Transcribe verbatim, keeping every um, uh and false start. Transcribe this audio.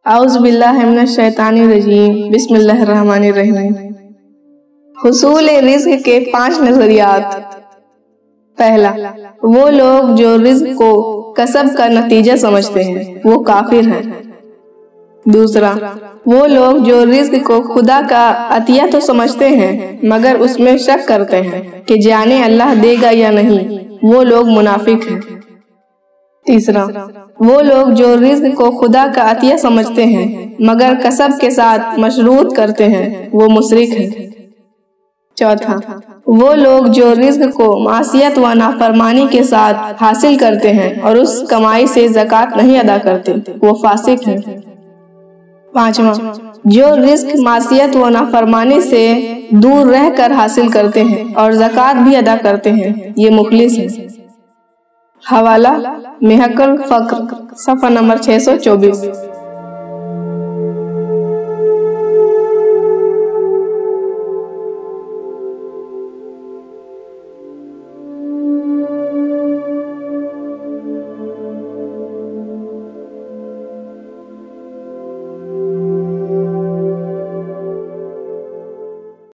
औज़ु बिल्लाहि मिनश शैतानिर रजीम बिस्मिल्लाहिर्रहमानिर रहीम। हुसूल रिज़्क़ के पांच नजरियात। पहला, वो लोग जो रिज़्क़ को कसब का नतीजा समझते हैं वो काफिर हैं। दूसरा, वो लोग जो रिज़्क़ को खुदा का अतिया तो समझते हैं मगर उसमें शक करते हैं कि जाने अल्लाह देगा या नहीं, वो लोग मुनाफिक हैं। तीसरा, वो लोग जो रिज़्क़ को खुदा का अतिया समझते हैं मगर कसब के साथ मशरूत करते हैं वो मुशरिक हैं। चौथा, वो लोग जो रिज़्क़ को मासियत व नाफरमानी के साथ हासिल करते हैं और उस कमाई से ज़कात नहीं अदा करते वो फासिक हैं। पांचवा, जो रिज़्क़ मासियत व नाफरमानी से दूर रहकर हासिल करते हैं और ज़कात भी अदा करते हैं ये मुखलिस हैं। हवाला महक़ुल फ़क्र, सफ़ा नंबर छह सौ चौबीस।